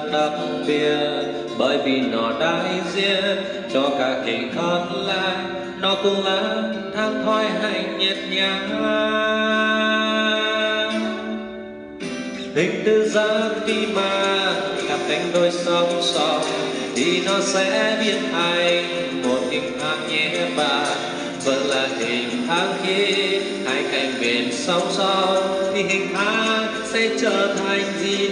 đặc biệt, bởi vì nó đại diện cho cả kỳ còn lại. Nó cũng là tháng thoi hạnh nhật nhàng. Hình tứ giác khi mà cặp cánh đôi song song thì nó sẽ biến thành một hình thang nhẹ bạc. Vẫn là hình thang khi hai cạnh bên song song thì hình thang sẽ trở thành gì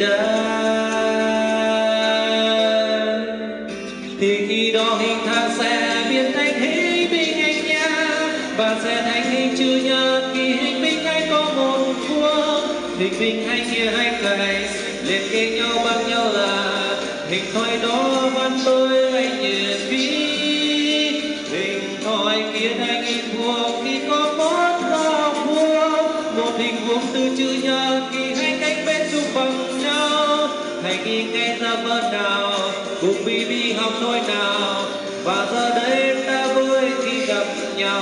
đấy. Thì khi đó hình thang sẽ biến thành hình bình anh nha, và sẽ thành hình chữ nhật khi hình bình anh có một vuông. Hình bình hai kia hai cạnh liên kết nhau bằng nhau là hình thoi đó văn tôi anh nhiệt vĩ. Hình thoi kia thành hình vuông khi có một góc vuông, một hình vuông từ chữ nhật khi hai cạnh bên chung bằng nhau. Hãy ghi ngay ra vần nào cùng BB học thôi nào, và giờ đây ta vui khi gặp nhau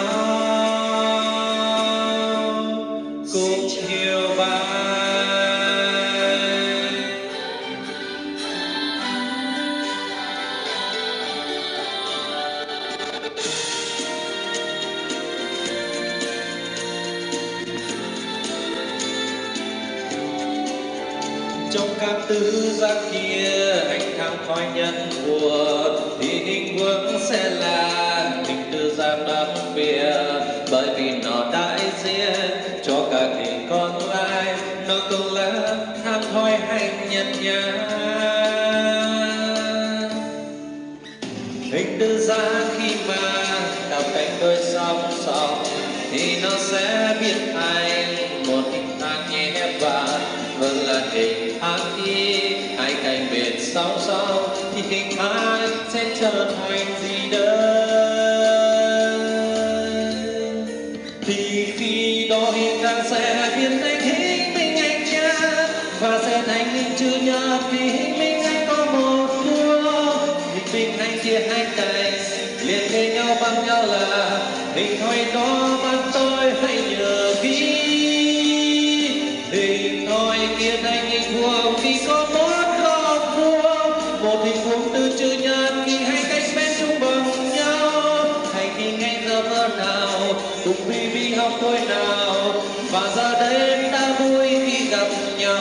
cùng hiểu bài. Trong các tứ giác kia hành thang thoi nhân của thì hình vuông sẽ là hình tứ giác đặc biệt, bởi vì nó đại diện cho các hình còn lại. Nó cũng là thang thoi hành nhân nhàng. Hình tứ giác khi mà cặp cánh đôi song song thì nó sẽ biến thành một hình thang nhẹ và vẫn là hình thang khi hai cạnh bên song song thì hình thang sẽ trở thành gì đấy. Thì khi đó hình thang sẽ biến thành hình bình anh nha, và sẽ thành hình chữ nhật khi hình bình anh có một vuông. Hình bình anh chia hai cạnh liên kết nhau bằng nhau là hình thoi đó bằng tôi hãy nhớ kỹ. Hình thoi kia thành hình vuông khi có một góc vuông, một hình vuông từ chữ nhật khi hai cạnh bên chung bằng nhau. Hãy ghi ngay giờ vần nào cùng BB học thôi nào, và giờ đây ta vui khi gặp nhau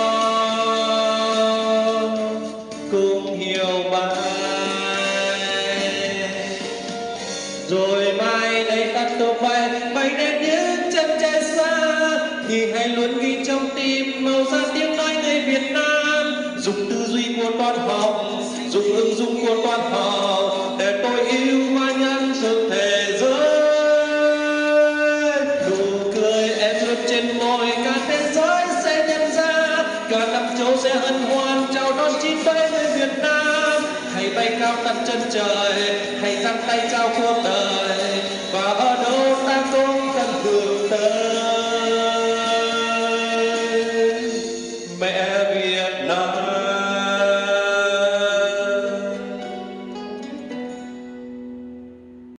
cùng hiểu bài. Rồi mai đây ta tung bay bay đến những chân trời xa, thì hãy luôn ghi trong tim màu da tiếng nói người Việt Nam. Dùng tư duy của toán học, dùng ứng dụng của toán học để tôi yêu hoa nhân thực thế giới. Nụ cười em lướt trên môi cả thế giới sẽ nhận ra, cả năm châu sẽ hân hoan chào đón chín bay người Việt Nam. Hãy bay cao tận chân trời, hãy giang tay trao cuộc đời, và ở đâu ta cũng cần gửi